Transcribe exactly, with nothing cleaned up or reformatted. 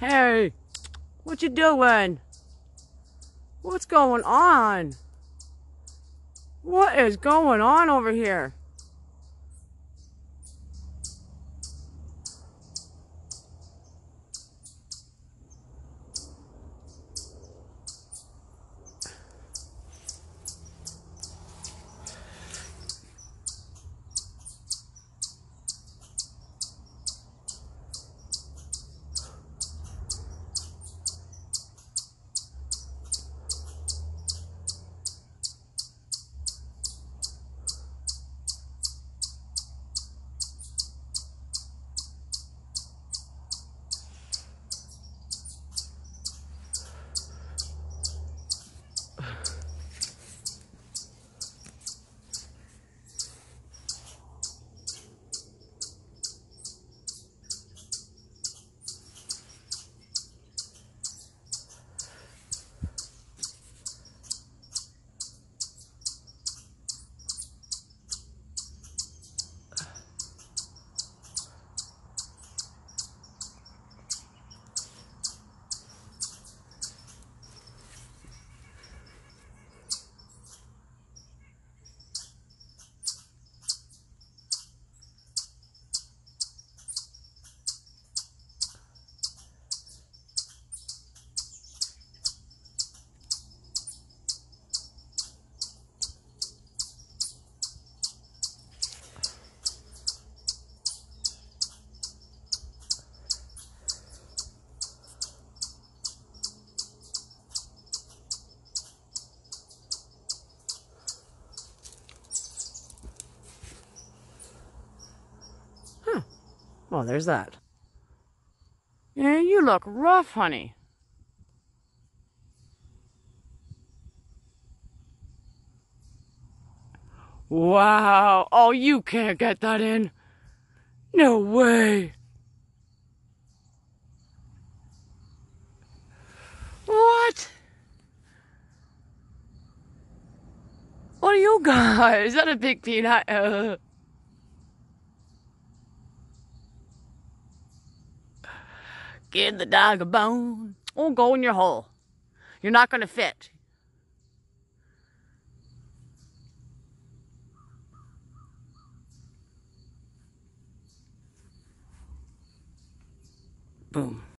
Hey, what you doing? What's going on? What is going on over here? Well, there's that. Yeah, you look rough, honey. Wow. Oh, you can't get that in. No way. What? What are you guys? Is that a big peanut? Uh. Give the dog a bone. Oh, go in your hole. You're not going to fit. Boom.